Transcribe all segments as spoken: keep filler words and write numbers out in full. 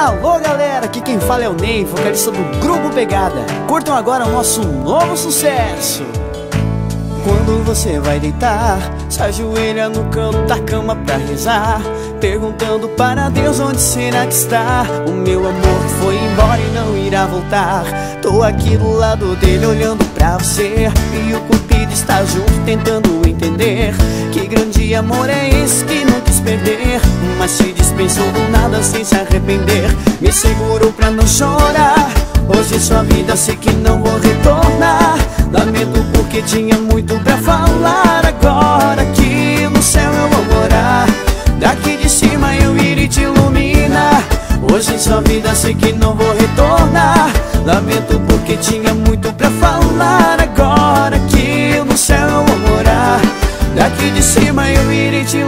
Alô galera, aqui quem fala é o Ney, vocalista do Grupo Pegada. Curtam agora o nosso novo sucesso. Quando você vai deitar, se ajoelha no canto da cama pra rezar, perguntando para Deus onde será que está o meu amor que foi embora e não irá voltar. Tô aqui do lado dele olhando pra você, e o cupido está junto tentando entender que grande amor é esse que não quis perder, mas te dispensou do nada sem se arrepender. Me segurou pra não chorar, hoje sua vida sei que não vou retornar. Lamento porque tinha muito pra falar. Agora aqui no céu eu vou morar, daqui de cima eu irei te iluminar. Hoje em sua vida sei que não vou retornar. Lamento porque tinha muito pra falar. Agora aqui no céu eu vou morar, daqui de cima eu irei te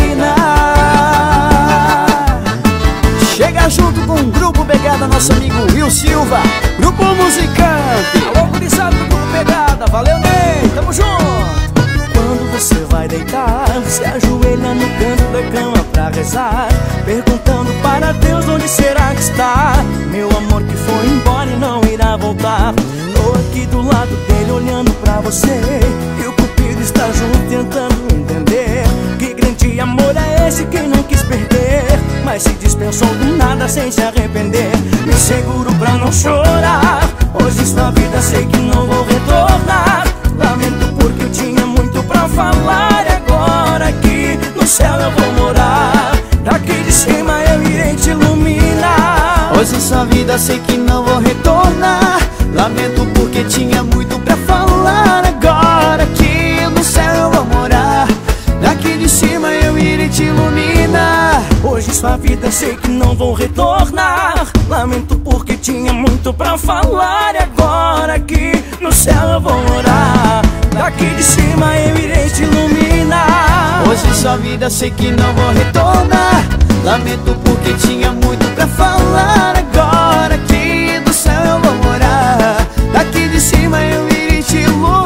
iluminar. Chega junto com o Grupo Pegada, nosso amigo Will Silva, Grupo Musicante. Alô, gurizada do Grupo Pegada, valeu Ney, tamo junto. Quando você vai deitar, se ajoelha no canto da cama pra rezar, perguntando para Deus onde será que está meu amor que foi embora e não irá voltar. Tô aqui do lado dele olhando pra você, e o cupido está junto tentando entender que grande amor é esse que não quis perder, mas se dispensou do nada sem se arrepender. Me seguro pra não chorar, hoje em sua vida sei que não vou retornar. Lamento porque eu tinha muito pra falar, e agora aqui no céu eu vou morar, daqui de cima eu irei te iluminar. Hoje em sua vida sei que não vou retornar. Lamento porque tinha muito pra falar. Agora aqui no céu eu vou morar, daqui de cima eu irei te iluminar. Hoje em sua vida sei que não vou retornar. Lamento porque tinha muito pra falar, e agora aqui no céu eu vou morar, daqui de cima eu irei te iluminar. Hoje em sua vida sei que não vou retornar. Lamento porque tinha muito pra falar. Agora aqui no céu eu vou morar, daqui de cima eu irei te iluminar.